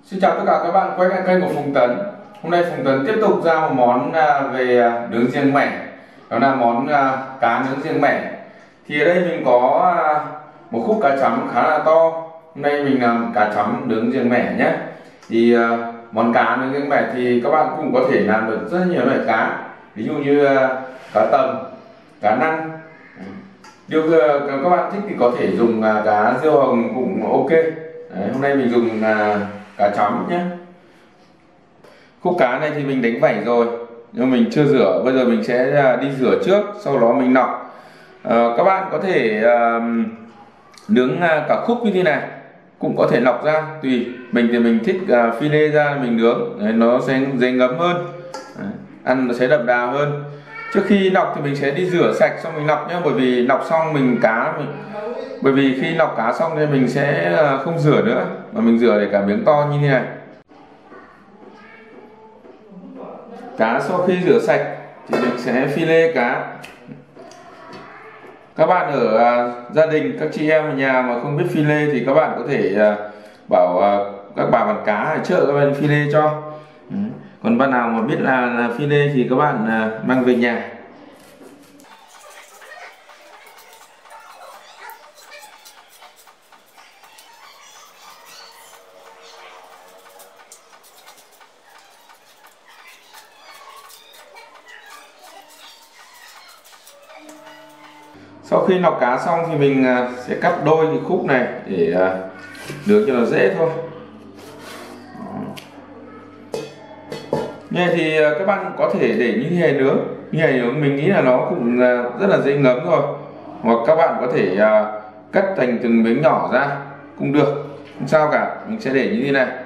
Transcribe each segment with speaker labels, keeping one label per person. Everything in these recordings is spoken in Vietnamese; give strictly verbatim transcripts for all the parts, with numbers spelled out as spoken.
Speaker 1: Xin chào tất cả các bạn quay lại kênh của Phùng Tấn. Hôm nay Phùng Tấn tiếp tục ra một món về nướng riêng mẻ, đó là món cá nướng riêng mẻ. Thì ở đây mình có một khúc cá chấm khá là to. Hôm nay mình làm cá chấm nướng riêng mẻ nhé. Thì món cá nướng riêng mẻ thì các bạn cũng có thể làm được rất nhiều loại cá, ví dụ như cá tầm, cá năn. Điều các bạn thích thì có thể dùng cá riêu hồng cũng ok. Đấy, hôm nay mình dùng cá chấm nhé. Khúc cá này thì mình đánh vảy rồi nhưng mình chưa rửa, bây giờ mình sẽ đi rửa trước, sau đó mình nọc. À, các bạn có thể uh, nướng cả khúc như thế này, cũng có thể lọc ra, tùy mình. Thì mình thích uh, phi lê ra mình nướng. Đấy, nó sẽ dễ ngấm hơn. Đấy, ăn nó sẽ đậm đà hơn. Trước khi nọc thì mình sẽ đi rửa sạch xong mình nọc nhé, bởi vì nọc xong mình cá mình bởi vì khi nọc cá xong thì mình sẽ không rửa nữa, mà mình rửa để cả miếng to như thế này. Cá sau khi rửa sạch thì mình sẽ phi lê cá. Các bạn ở uh, gia đình, các chị em ở nhà mà không biết phi lê thì các bạn có thể uh, bảo uh, các bà bán cá ở chợ các bạn phi lê cho. Ừ. Còn bạn nào mà biết là, là phi lê thì các bạn uh, mang về nhà. Sau khi lọc cá xong thì mình sẽ cắt đôi cái khúc này để nướng cho nó dễ thôi. Như này thì các bạn có thể để như thế này nướng. Như này nướng mình nghĩ là nó cũng rất là dễ ngấm rồi. Hoặc các bạn có thể cắt thành từng miếng nhỏ ra cũng được, không sao cả. Mình sẽ để như thế này.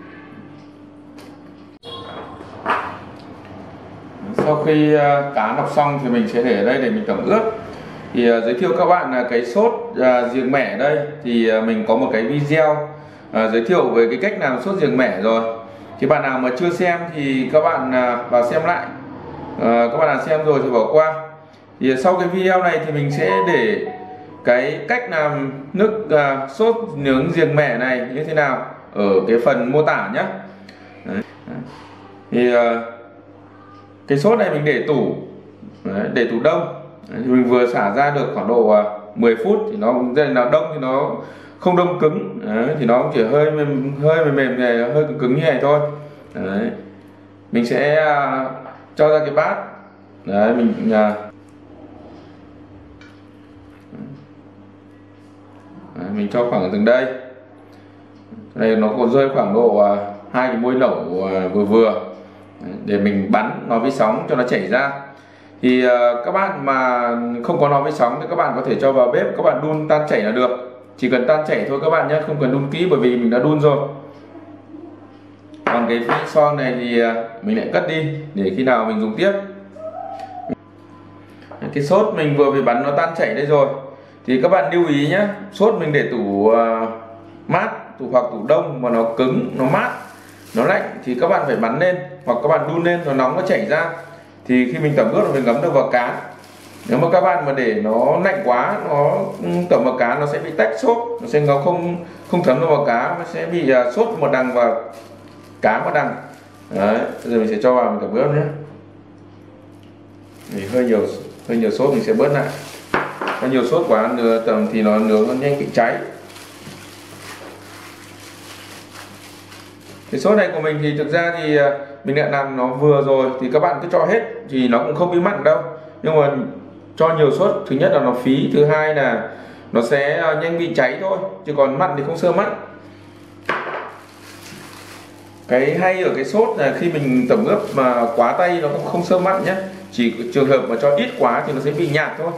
Speaker 1: Sau khi cá lọc xong thì mình sẽ để ở đây để mình tẩm ướp. Thì uh, giới thiệu các bạn là cái sốt uh, riềng mẻ ở đây thì uh, mình có một cái video uh, giới thiệu về cái cách làm sốt riềng mẻ rồi. Thì bạn nào mà chưa xem thì các bạn uh, vào xem lại. Uh, các bạn nào xem rồi thì bỏ qua. Thì uh, sau cái video này thì mình sẽ để cái cách làm nước uh, sốt nướng riềng mẻ này như thế nào ở cái phần mô tả nhé. Đấy. Thì uh, cái sốt này mình để tủ, đấy, để tủ đông. Đấy, mình vừa xả ra được khoảng độ uh, mười phút thì nó nào đông thì nó không đông cứng. Đấy, thì nó chỉ hơi mềm, hơi mềm mềm này, hơi cứng cứng như này thôi. Đấy. Mình sẽ uh, cho ra cái bát. Đấy, mình uh, Đấy, mình cho khoảng từng đây. Đây nó còn rơi khoảng độ uh, hai cái muôi lẩu uh, vừa vừa. Đấy, để mình bắn nó với sóng cho nó chảy ra. Thì uh, các bạn mà không có nó với sóng thì các bạn có thể cho vào bếp, các bạn đun tan chảy là được. Chỉ cần tan chảy thôi các bạn nhé, không cần đun kỹ bởi vì mình đã đun rồi. Còn cái phích son này thì uh, mình lại cất đi để khi nào mình dùng tiếp. Cái sốt mình vừa bị bắn nó tan chảy đây rồi. Thì các bạn lưu ý nhé, sốt mình để tủ uh, mát, tủ hoặc tủ đông mà nó cứng, nó mát, nó lạnh thì các bạn phải bắn lên hoặc các bạn đun lên nó nóng nó chảy ra. Thì khi mình tẩm ướp mình ngấm được vào cá. Nếu mà các bạn mà để nó lạnh quá, nó tẩm vào cá nó sẽ bị tách sốt, nó sẽ nó không không thấm được vào cá, nó sẽ bị uh, sốt một đằng và cá một đằng. Đấy, bây giờ mình sẽ cho vào mình tẩm ướp nhé. Thì hơi nhiều hơi nhiều sốt mình sẽ bớt lại. Có nhiều sốt quá nửa tầm thì nó nướng nó nhanh bị cháy. Cái sốt này của mình thì thực ra thì mình đã làm nó vừa rồi, thì các bạn cứ cho hết thì nó cũng không bị mặn đâu. Nhưng mà cho nhiều sốt, thứ nhất là nó phí, thứ hai là nó sẽ nhanh bị cháy thôi, chứ còn mặn thì không sơ mặn. Cái hay ở cái sốt là khi mình tẩm ướp mà quá tay nó cũng không sơ mặn nhé. Chỉ trường hợp mà cho ít quá thì nó sẽ bị nhạt thôi.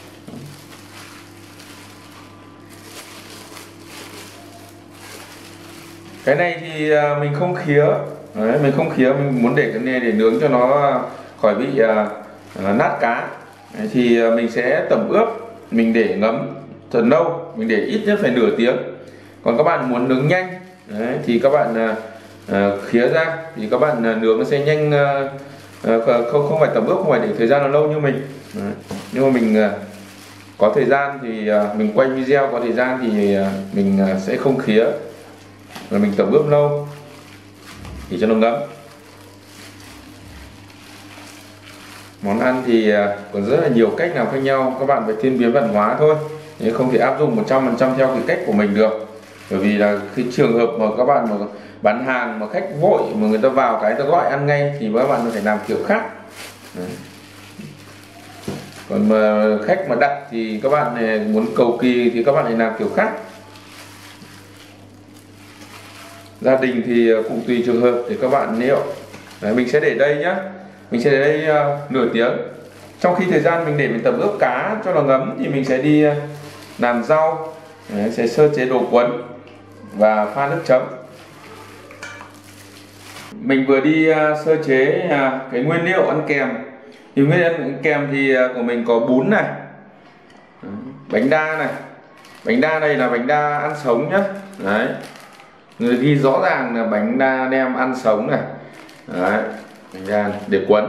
Speaker 1: Cái này thì mình không khía. Đấy, mình không khía, mình muốn để cái này để nướng cho nó khỏi bị uh, nát cá. Đấy, thì mình sẽ tẩm ướp, mình để ngấm thật lâu, mình để ít nhất phải nửa tiếng. Còn các bạn muốn nướng nhanh, đấy, thì các bạn uh, uh, khía ra thì các bạn uh, nướng nó sẽ nhanh, uh, uh, không không phải tẩm ướp, không phải để thời gian là lâu như mình. Đấy. Nhưng mà mình uh, có thời gian thì uh, mình quay video, có thời gian thì uh, mình uh, sẽ không khía và mình tẩm ướp lâu. để cho nó ngấm. Món ăn thì còn rất là nhiều cách làm khác nhau, các bạn phải thiên biến văn hóa thôi, nhưng không thể áp dụng một trăm phần trăm theo cái cách của mình được. Bởi vì là khi trường hợp mà các bạn mà bán hàng mà khách vội mà người ta vào cái ta gọi ăn ngay thì các bạn phải làm kiểu khác. Đấy. Còn mà khách mà đặt thì các bạn này muốn cầu kỳ thì các bạn lại làm kiểu khác. Gia đình thì cũng tùy trường hợp thì các bạn liệu. Đấy, mình sẽ để đây nhá, mình sẽ để đây uh, nửa tiếng. Trong khi thời gian mình để mình tập ướp cá cho nó ngấm thì mình sẽ đi uh, làm rau. Đấy, sẽ sơ chế đồ cuốn và pha nước chấm. Mình vừa đi uh, sơ chế uh, cái nguyên liệu ăn kèm. Thì nguyên liệu ăn kèm thì uh, của mình có bún này, bánh đa này. Bánh đa đây là bánh đa ăn sống nhá. Đấy, người ghi rõ ràng là bánh đa nem ăn sống này. Đấy, bánh đa này, để cuốn.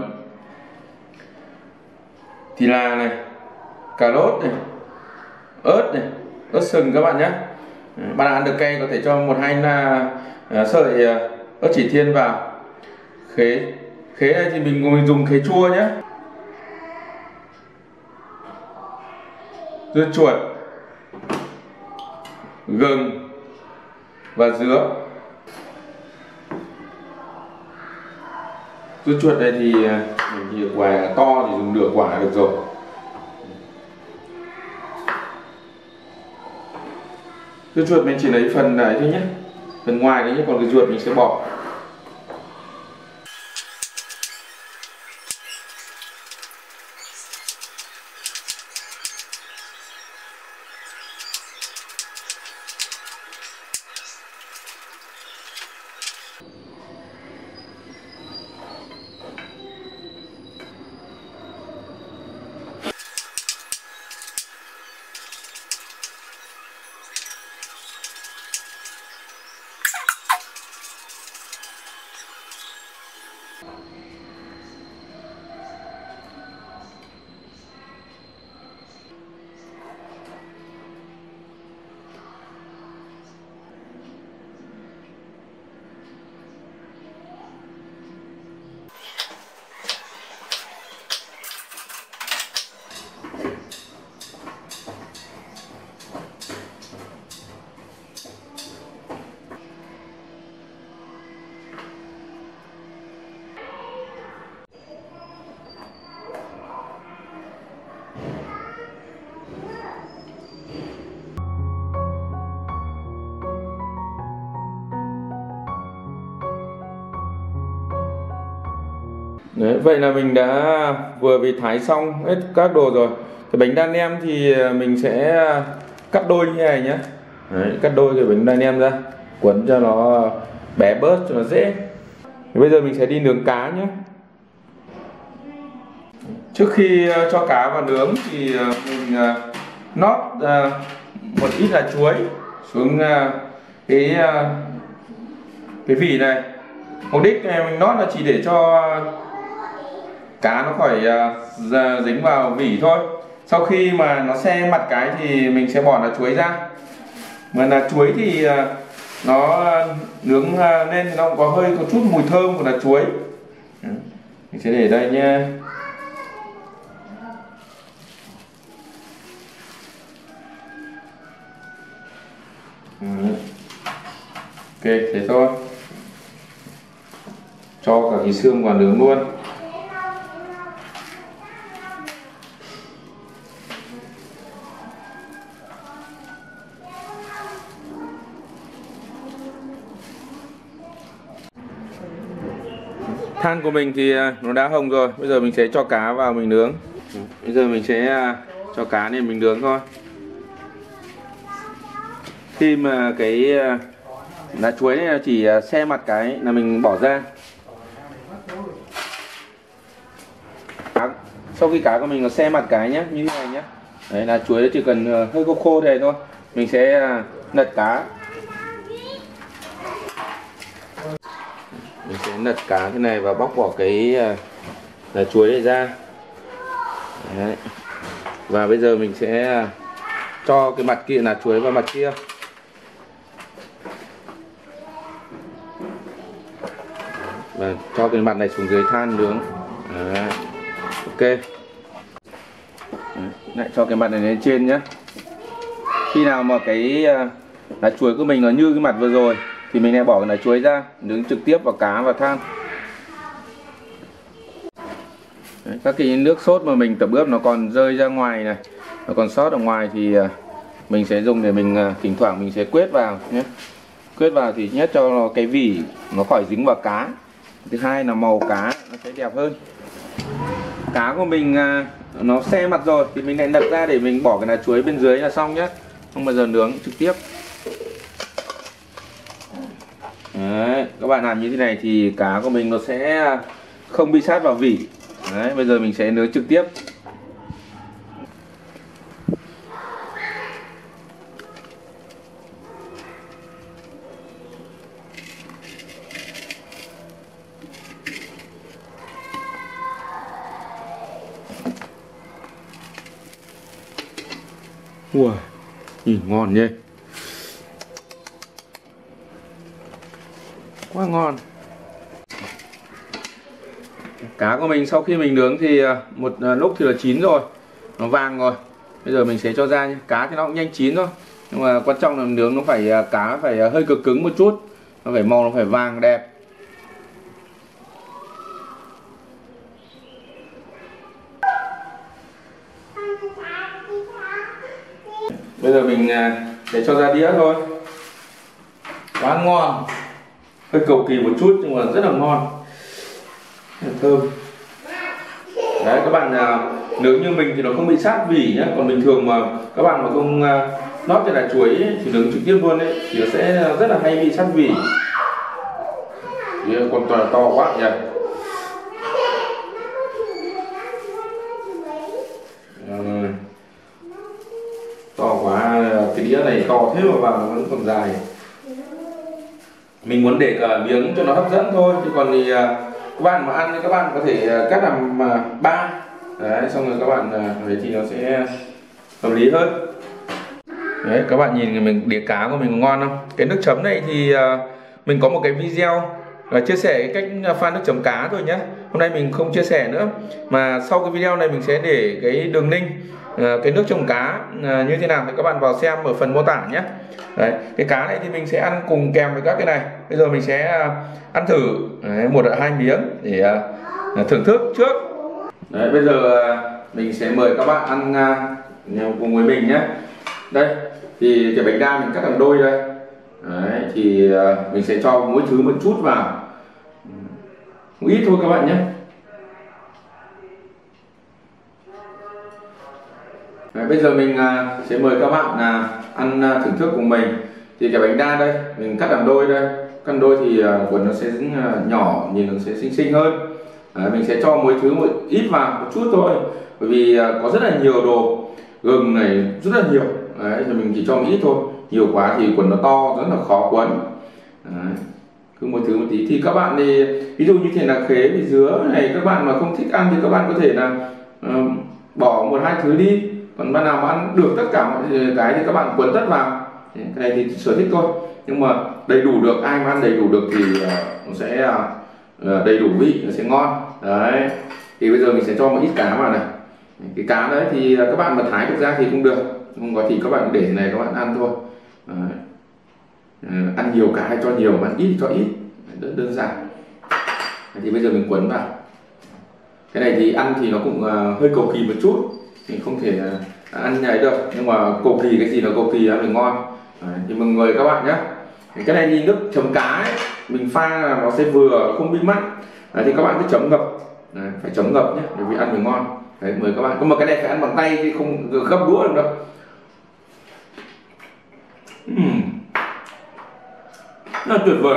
Speaker 1: Thì là này, cà rốt này, ớt này, ớt sừng các bạn nhé. Bạn ăn được cay có thể cho một hai là uh, sợi uh, ớt chỉ thiên vào. Khế, khế này thì mình mình dùng khế chua nhé. Dưa chuột, gừng và dứa. Dưa chuột này thì mình thì quả to thì dùng nửa quả được rồi. Dưa chuột mình chỉ lấy phần này thôi nhé, phần ngoài đấy nhé, còn cái ruột mình sẽ bỏ. Đấy, vậy là mình đã vừa bị thái xong hết các đồ rồi. Cái bánh đa nem thì mình sẽ cắt đôi như này nhé. Đấy, cắt đôi cái bánh đa nem ra, cuốn cho nó bé bớt cho nó dễ. Bây giờ mình sẽ đi nướng cá nhé. Trước khi cho cá vào nướng thì mình nót một ít là chuối xuống cái cái vỉ này. Mục đích này mình nót là chỉ để cho cá nó khỏi uh, dính vào vỉ thôi. Sau khi mà nó se mặt cái thì mình sẽ bỏ là chuối ra. Mà là chuối thì uh, nó nướng uh, lên thì nó cũng có hơi có chút mùi thơm của là chuối. Mình sẽ để đây nha. Ok, thế thôi. Cho cả cái xương vào nướng luôn. Than của mình thì nó đã hồng rồi. Bây giờ mình sẽ cho cá vào mình nướng. Bây giờ mình sẽ cho cá lên mình nướng thôi. Khi mà cái lá chuối này chỉ se mặt cái là mình bỏ ra. Sau khi cá của mình nó se mặt cái nhé, như thế này nhé. Đấy, là chuối chỉ cần hơi khô khô này thôi. Mình sẽ lật cá. Mình sẽ lật cá thế này và bóc bỏ cái lá chuối này ra. Đấy. Và bây giờ mình sẽ cho cái mặt kia là chuối vào mặt kia. và cho cái mặt này xuống dưới than nướng. Đấy. Ok. Đấy. Lại cho cái mặt này lên trên nhé. Khi nào mà cái lá chuối của mình nó như cái mặt vừa rồi thì mình lại bỏ cái lá chuối ra, nướng trực tiếp vào cá và than. Đấy, các cái nước sốt mà mình tập ướp nó còn rơi ra ngoài này, nó còn sót ở ngoài thì mình sẽ dùng để mình thỉnh thoảng mình sẽ quét vào nhé. Quét vào thì nhất cho nó, cái vỉ nó khỏi dính vào cá. Thứ hai là màu cá nó sẽ đẹp hơn. Cá của mình nó xe mặt rồi thì mình lại lật ra để mình bỏ cái lá chuối bên dưới là xong nhé, không bao giờ nướng trực tiếp. Đấy, các bạn làm như thế này thì cá của mình nó sẽ không bị sát vào vỉ. Đấy, bây giờ mình sẽ nướng trực tiếp. Wow, nhìn ngon nhỉ, quá ngon. Cá của mình sau khi mình nướng thì một lúc thì là chín rồi, nó vàng rồi. Bây giờ mình sẽ cho ra nhé. Cá thì nó cũng nhanh chín thôi, nhưng mà quan trọng là nướng nó phải, cá phải hơi cực cứng một chút, nó phải màu nó phải vàng đẹp. Bây giờ mình sẽ cho ra đĩa thôi. Quá ngon, hơi cầu kỳ một chút nhưng mà rất là ngon, rất là thơm. Đấy, các bạn uh, nướng như mình thì nó không bị sát vỉ nhé. Còn bình thường mà các bạn mà không uh, lót cái lá chuối ấy, thì nướng trực tiếp luôn ấy thì nó sẽ rất là hay bị sát vỉ. Đấy, còn to, to quá nhỉ. Uh, to quá, cái đĩa này to thế mà vào nó vẫn còn dài. Mình muốn để cả miếng cho nó hấp dẫn thôi, chứ còn thì uh, các bạn mà ăn thì các bạn có thể cắt làm ba. Đấy, xong rồi các bạn đấy thì nó sẽ hợp lý hơn. Đấy, các bạn nhìn mình đĩa cá của mình ngon không? Cái nước chấm này thì uh, mình có một cái video là chia sẻ cái cách pha nước chấm cá thôi nhé. Hôm nay mình không chia sẻ nữa, mà sau cái video này mình sẽ để cái đường link uh, cái nước chấm cá uh, như thế nào thì các bạn vào xem ở phần mô tả nhé. Đấy, cái cá này thì mình sẽ ăn cùng kèm với các cái này. Bây giờ mình sẽ uh, ăn thử đấy, một hai miếng để uh, thưởng thức trước. Đấy, bây giờ uh, mình sẽ mời các bạn ăn uh, cùng với mình nhé. Đây thì cái bánh đa mình cắt làm đôi đây. Đấy, thì uh, mình sẽ cho mỗi thứ một chút vào, một ít thôi các bạn nhé. Đấy, bây giờ mình uh, sẽ mời các bạn uh, ăn uh, thưởng thức cùng mình. Thì cái bánh đa đây mình cắt làm đôi đây, cắt đôi thì uh, cuốn nó sẽ uh, nhỏ, nhìn nó sẽ xinh xinh hơn. Đấy, mình sẽ cho mỗi thứ một ít vào, một chút thôi, bởi vì uh, có rất là nhiều đồ, gừng này rất là nhiều. Đấy, thì mình chỉ cho một ít thôi, nhiều quá thì quần nó to rất là khó quấn. Đấy, cứ một thứ một tí. Thì các bạn thì ví dụ như thế là khế với dứa này, các bạn mà không thích ăn thì các bạn có thể là uh, bỏ một hai thứ đi. Còn bạn nào mà ăn được tất cả mọi cái thì các bạn quấn tất vào. Cái này thì sở thích thôi, nhưng mà đầy đủ được, ai mà ăn đầy đủ được thì uh, nó sẽ uh, đầy đủ vị, nó sẽ ngon. Đấy, thì bây giờ mình sẽ cho một ít cá vào này. Cái cá đấy thì các bạn mà thái được ra thì cũng được, không có thì các bạn để thế này các bạn ăn thôi. Đấy. Ăn nhiều cá hay cho nhiều, mà ăn ít thì cho ít, đơn, đơn giản. Thì bây giờ mình quấn vào. Cái này thì ăn thì nó cũng uh, hơi cầu kỳ một chút, mình không thể uh, ăn nhảy được, nhưng mà cầu kỳ cái gì nó cầu kỳ ăn thì ngon. Đấy, thì mừng mời các bạn nhé. Cái này thì nước chấm cá ấy, mình pha là nó sẽ vừa, không bị mặn. Đấy, thì các bạn cứ chấm ngập. Đấy, phải chấm ngập nhé, bởi vì ăn mới ngon. Đấy, mời các bạn. Nhưng mà cái này phải ăn bằng tay chứ không gấp đũa được đâu. uhm. Rất là tuyệt vời.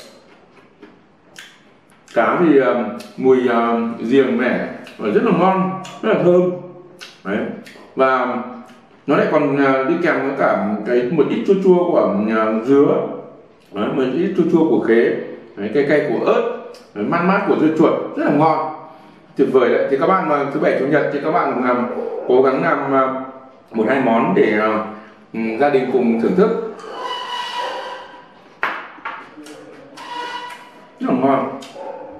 Speaker 1: Cá thì uh, mùi uh, riềng mẻ và rất là ngon, rất là thơm. Đấy, và nó lại còn uh, đi kèm với cả cái một ít chua chua của uh, dứa. Đấy, một ít chua chua của khế. Đấy, cay cay của ớt. Đấy, man mát của dưa chuột, rất là ngon, tuyệt vời đấy. Thì các bạn mà thứ bảy chủ nhật thì các bạn làm, cố gắng làm uh, một hai món để uh, gia đình cùng thưởng thức, rất là ngon.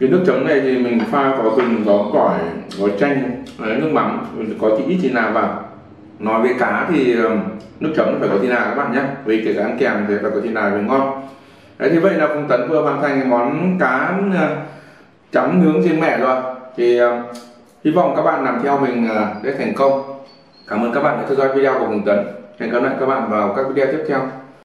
Speaker 1: Cái nước chấm này thì mình pha có gừng, có tỏi, có chanh, nước mắm, có tí ít thịt nạc vào. Nói về cá thì nước chấm phải có thịt nạc các bạn nhé, vì kể cả ăn kèm thì phải có thịt nạc mới ngon. Đấy, thì vậy là Phùng Tấn vừa hoàn thành cái món cá chấm nướng riêng mẹ rồi. Thì uh, hy vọng các bạn làm theo mình uh, để thành công. Cảm ơn các bạn đã theo dõi video của Phùng Tấn. Hẹn gặp lại các bạn vào các video tiếp theo.